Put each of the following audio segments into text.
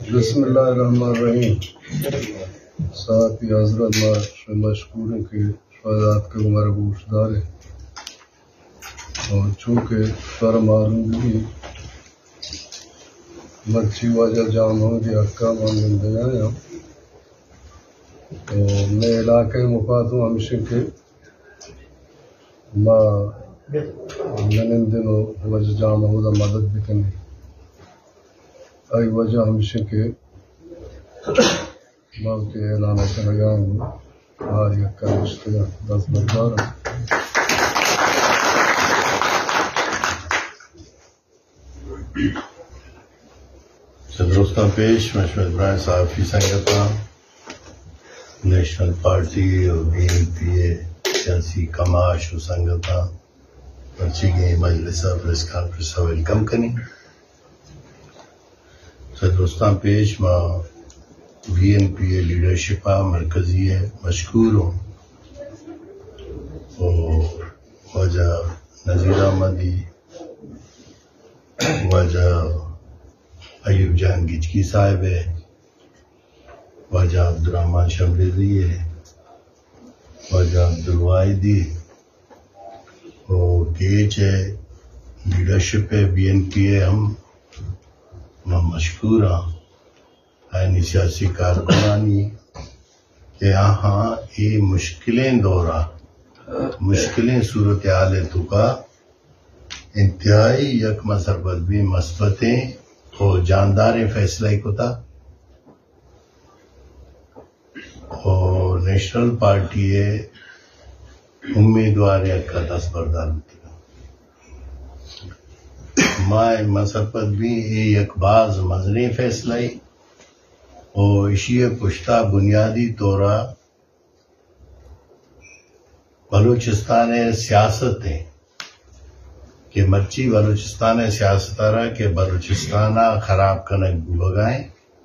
بسم اللہ الرحمن الرحیم. ساتھ ہی حضرت مشکور ہیں کہ شہادات کے ہمارے گوشدار ہیں، اور چونکہ پر معلوم بھی مرچی وجہ جام ہو گیا حقہ مانگن دے آیا، تو میں علاقے مفاد ہوں ہمیشہ کے ماں من دنوں وجہ جام ہو دا مدد بھی کرنی آئی وجہ ہمیشہ کے ماں کے اعلان سے لگاؤں آج کا مشکل 10 بردار صدرستان پیش مشمد ابراہیم صحافی سنگتان نیشنل پارٹی اور بی این پی اے سیاسی کماش و سنگتان پرچی گئی مجلسہ پریس کانفرنس ویلکم کنی. صدرستان پیش ماں B N P A leadership مرکزی ہے مشکور ہوں، اور وجہ نذیر احمدی، وجہ ایوب جان گجکی صاحب ہے، وجہ عبدالرحمن شمریزی ہے، وجہ عبدالواحدی اور گیج ہے لیڈرشپ ہے بی این پی اے. ہم مشکور ہاں آئینی سیاسی کارکنانی کہ یہاں یہ مشکلیں دورہ مشکلیں صورتحال تو کا انتہائی یک مسربت بھی مثبتیں اور جاندار فیصلہ کو تھا، اور نیشنل پارٹی امیدوار کا 10 بردار ماں مسربت بھی یک باز مزنی فیصلہ اور اسی پشتہ بنیادی طورہ بلوچستان سیاست ہے کہ مرچی بلوچستان سیاست رہا کہ بلوچستان خراب کنک بگائیں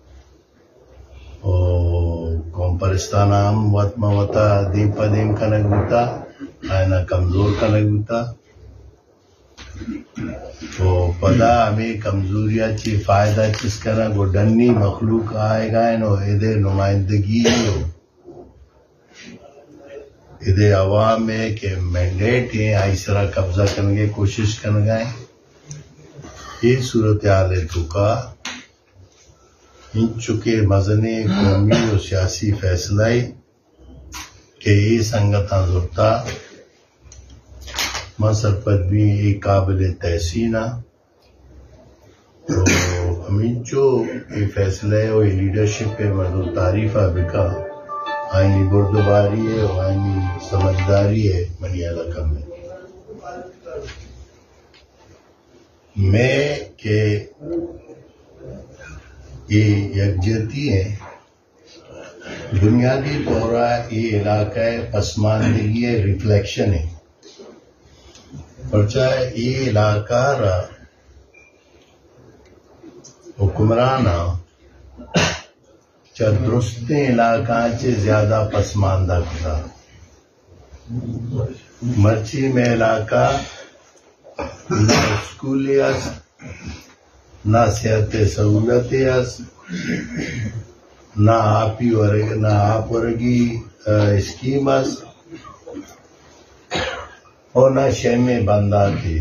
اور قوم ہم وط موتا دیم پا دیم کنک بوتا آئینہ کمزور کنک بوتا، تو پدا ہمیں کمزوریاں چی فائدہ چیز کرنا گو ڈنی مخلوق آئے گا نو ادھے نمائندگی ہو ادھے عوام میں کہ مینڈیٹ ہیں ایسرا قبضہ کرنے کے کوشش کرنے گئے. یہ صورتحال تو کا ان چکے مزنے قومی و سیاسی فیصلہ کہ یہ سنگتاں ضرورتا مسرپت بھی ایک قابل تحسین ہے. تو ہمیں جو یہ فیصلہ ہے وہ لیڈرشپ ہے مردو تعریف ہے بکا آئینی بردباری ہے اور آئینی سمجھداری ہے منی علاقہ میں کہ یہ یکجہتی ہے بنیادی طور یہ علاقہ پسماندگی ریفلیکشن ہے، پرچہ یہ علاقہ را حکمران چا درستے علاقہ چے زیادہ پسماندہ کتا. مرچی میں علاقہ نہ اسکولی اس نہ صحت سہولت اس نہ آپ ورگی اسکیم اس اور نہ شہمیں بندہ تھی.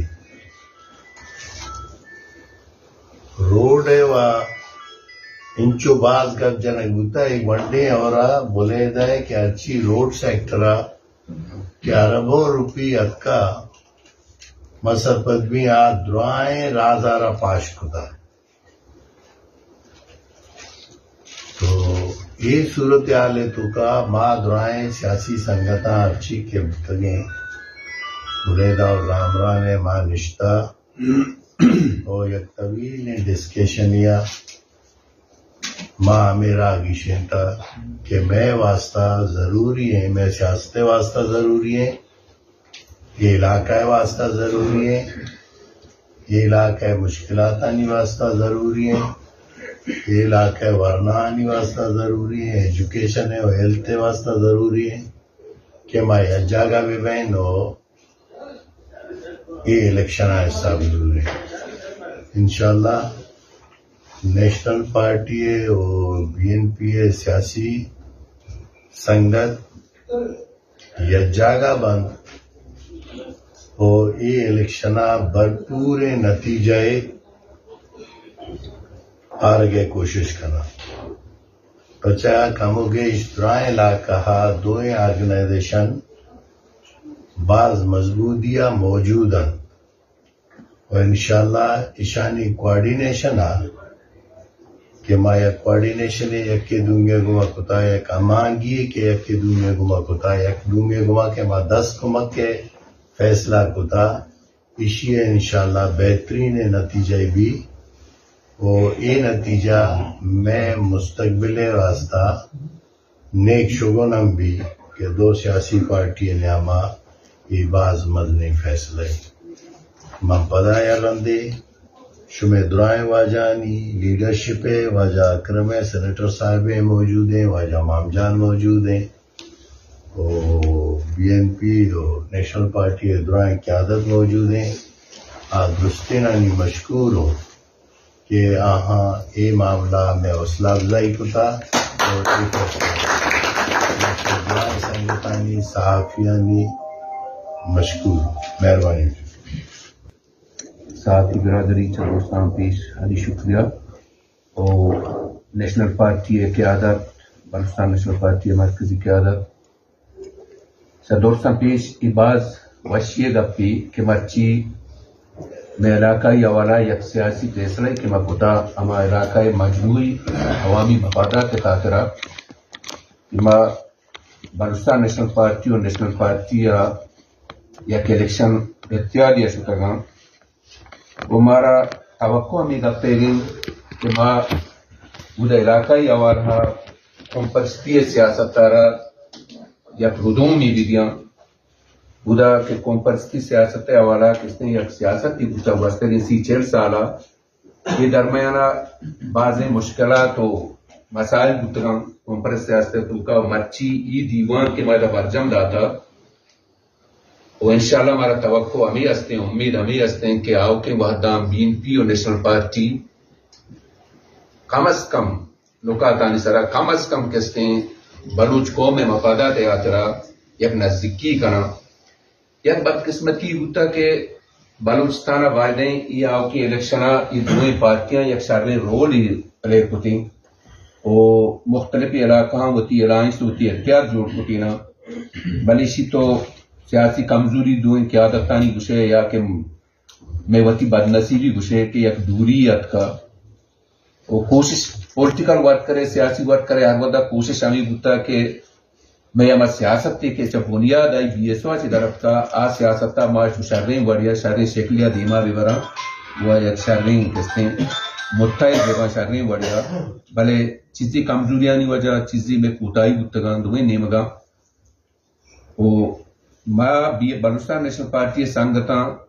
روڈ ہے وہ انچو باز گب جنک ہوتا ایک ونڈے اور بولے دائے کہ اچھی روڈ سیکٹرہ کہ اربوں روپی اتکا مسرپت بھی دعائیں رازارہ پاش کتا. تو یہ صورتحال تو کا ماں دعائیں سیاسی سنگتاں اچھی کے بتگیں بلیدہ اور رامران ہے ماں نشتہ اور یک طویل ڈسکیشن یا ماں میرا گیشن تھا کہ میں واسطہ ضروری ہے، میں سیاست واسطہ ضروری ہے، یہ علاقہ واسطہ ضروری ہے، یہ علاقہ مشکلات آنی واسطہ ضروری ہے، یہ علاقہ ورنہ آنی واسطہ ضروری ہے، ایجوکیشن ہے اور ہیلتھ واسطہ ضروری ہے کہ میں جاگہ بھی بہن ہو یہ الیکشن حصہ ضروری ہے. انشاءاللہ نیشنل پارٹی اور BNP سیاسی سنگت یجاگا بند اور یہ الیکشنہ بھرپور نتیجہ آرگے کوشش کرنا پچا کموگے اشترائیں لا کہا دوئیں آرگنائزیشن بعض مضبوطیاں موجود ہیں اور انشاءاللہ اشانی کوارڈینیشن کہ ما یک کوارڈینیشن یک کے دونگے گما کتا یک امانگی کہ یک کے دونگے گما کتا یک دونگے گما کہ ما 10 کمک کے فیصلہ کتا اسی انشاءاللہ بہترین نتیجہ بھی اور یہ نتیجہ میں مستقبل واسطہ نیک شگونم بھی کہ دو سیاسی پارٹی نیاما یہ بعض مدنی فیصلے من پدایا رندے شمع درائیں واجانی لیڈرشپ واجہ اکرم سینیٹر صاحب موجود ہیں واجہ امام جان موجود ہیں اور BNP اور نیشنل پارٹی درائیں قیادت موجود ہیں درستینانی مشکور ہوں کہ آہاں اے معاملہ میں حوصلہ افزائی کتا اور درائیں سنگتانی صحافیانی مشکور مہربانی ساتھی برادری دوستان پیش علی شکریہ اور نیشنل پارٹی قیادت بلوچستان نیشنل پارٹی مرکزی قیادت دوستان پیش بعض وشیے گپی کہ مرچی میں علاقائی حوالہ یک سیاسی فیصلہ کہ میں کتا ہما علاقائی مجموعی عوامی مفادات کے خاطرہ میں بلوچستان نیشنل پارٹی اور نیشنل پارٹی یک الیکشن احتیاطی شکرگاں وہ ہمارا توقع ہمیں گپتے گئی کہ ماں بودہ علاقائی حوالہ کمپلسٹی سیاست تارا یک ردومی دیدیاں بودہ کہ کمپلسٹی سیاست حوالہ کس نے یک سیاست ہی بودہ واسطے اسی 40 سالہ یہ درمیانہ بعض مشکلات و مسائل بودگاں کمپلسٹی سیاست تو کا مرچی ای دیوان کے مادہ برجم داتا اور انشاءاللہ ہمارا توقع ہمیں ہستے ہیں امید ہمیں ہستے ہیں کہ آؤ کے وحدام BNP اور نیشنل پارٹی کم از کم لوکاتانی سرا کم از کم کستے ہیں بلوچ قوم میں مفادات آترا یک نزدیکی کنا یک بدقسمتی ہوتا کہ بلوچستان واجدیں یہ آؤ کی الیکشنہ یہ دوئیں پارٹیاں یک شارنے رول ہی پلے کتی اور مختلف علاقہ ہوتی الائنس ہوتی احتیاط جوڑ کتی نا بلیشی تو سیاسی کمزوری دوئیں قیادتانی گشے یا کہ میں وطی بدنصیبی گشے کہ یک دوریت کا وہ کوشش پولیٹیکل ورک کرے سیاسی ورک کرے ہر وقت کوشش ہمیں بوتا کہ میں ہمیں سیاست تے کہ چا بنیاد آئی BSO چی طرف کا آ سیاست ما چو شرین وڑیا شرین شکلیہ دیما بیورا وہ یک شرین کستے متحد بیوا شرین وڑیا بلے چیزی کمزوریانی وجہ چیزی میں کوتاہی بوتگان دوئیں نیمگا وہ ما بلوچستان نیشنل پارٹی سنگتاں